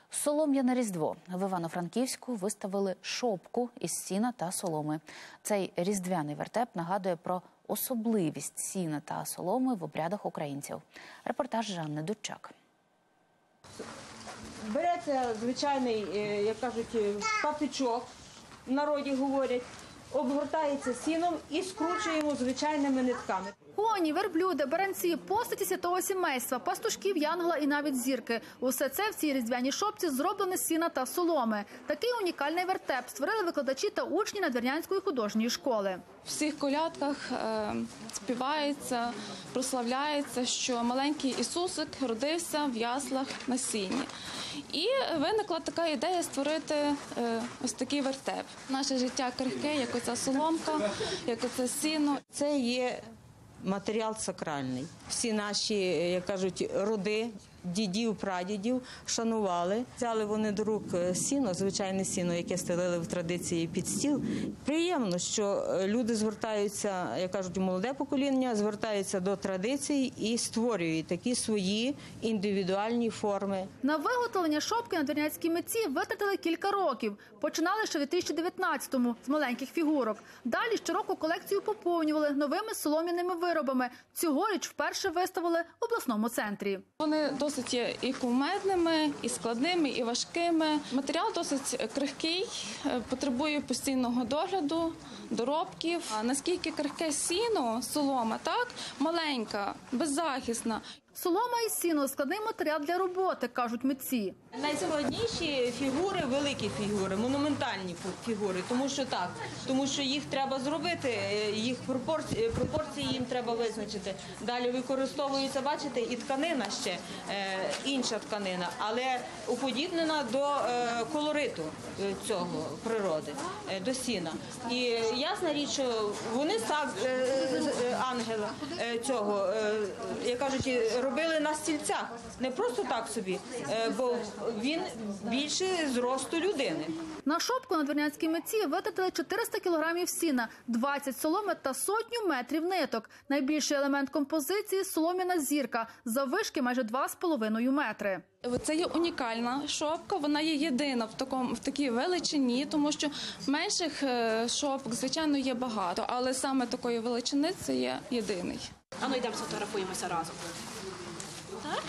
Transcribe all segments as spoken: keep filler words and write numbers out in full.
Солом'яне Різдво. В Івано-Франківську виставили шопку із сіна та соломи. Цей різдвяний вертеп нагадує про особливість сіна та соломи в обрядах українців. Репортаж Жанни Дудчак. Береться звичайний, як кажуть, папічок, в народі говорять, обгортається сіном і скручуємо звичайними нитками. Коні, верблюди, баранці, постаті святого сімейства, пастушків, янгола і навіть зірки. Усе це в цій різдвяній шопці зроблено з сіна та соломи. Такий унікальний вертеп створили викладачі та учні Надвірнянської художньої школи. В всіх колядках е, співається, прославляється, що маленький Ісусик родився в яслах на сіні. І виникла така ідея створити е, ось такий вертеп. Наше життя крихке, як оця соломка, як оце сіно. Це є матеріал сакральний. Всі наші, як кажуть, роди, дідів, прадідів шанували. Взяли вони до рук сіно, звичайне сіно, яке стелили в традиції під стіл. Приємно, що люди звертаються, як кажуть, молоде покоління, звертаються до традицій і створюють такі свої індивідуальні форми. На виготовлення шопки надвірнянські митці витратили кілька років. Починали ще в дві тисячі дев'ятнадцятому з маленьких фігурок. Далі щороку колекцію поповнювали новими солом'яними виробами. Цьогоріч вперше виставили в обласному центрі. Вони досить є і кумедними, і складними, і важкими. Матеріал досить крихкий, потребує постійного догляду, доробків. А наскільки крихке сіно, солома, так, маленька, беззахисна. Солома і сіно – складний матеріал для роботи, кажуть митці. Найскладніші фігури – великі фігури, монументальні фігури, тому що так, тому що їх треба зробити, їх пропорції, пропорції їм треба визначити. Далі використовується, бачите, і тканина ще, е, інша тканина, але уподібнена до е, колориту цього природи, е, до сіна. І ясна річ, що вони сак, е, е, ангела е, цього, е, як кажуть, робили на стільцях, не просто так собі, бо він більше зросту людини. На шопку надвірнянські митці витратили чотириста кілограмів сіна, двадцять соломи та сотню метрів ниток. Найбільший елемент композиції – солом'яна зірка, заввишки майже два з половиною метри. Це є унікальна шопка, вона є єдина в такому в такій величині, тому що менших шопок, звичайно, є багато, але саме такої величини це є єдиний. А ну йдемо сфотографуємося разом. Так?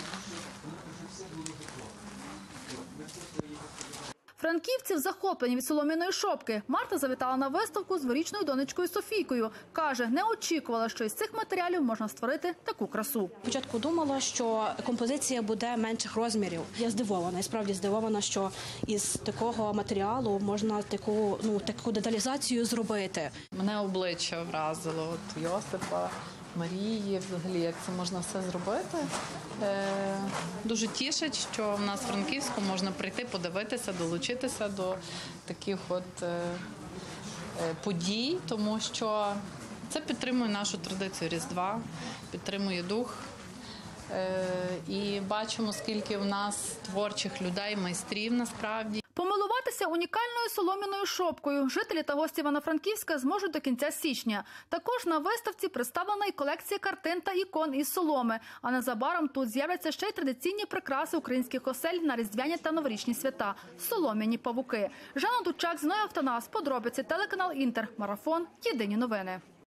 Франківців захоплені від солом'яної шопки. Марта завітала на виставку з дворічною донечкою Софійкою. Каже, не очікувала, що із цих матеріалів можна створити таку красу. Спочатку думала, що композиція буде менших розмірів. Я здивована, і справді здивована, що із такого матеріалу можна таку, ну, таку деталізацію зробити. Мене обличчя вразило, от Йосипа, Марії, взагалі, як це можна все зробити. Е, дуже тішить, що в нас в Франківську можна прийти, подивитися, долучитися до таких от е, е, подій, тому що це підтримує нашу традицію Різдва, підтримує дух. Е, і бачимо, скільки в нас творчих людей, майстрів насправді. Помилуватися унікальною солом'яною шопкою жителі та гості Івано-Франківська зможуть до кінця січня. Також на виставці представлена і колекція картин та ікон із соломи. А незабаром тут з'являться ще й традиційні прикраси українських осель на різдвяні та новорічні свята – солом'яні павуки. Жанна Дудчак, Зноя Автонас, подробиці, телеканал Інтер, Марафон, Єдині новини.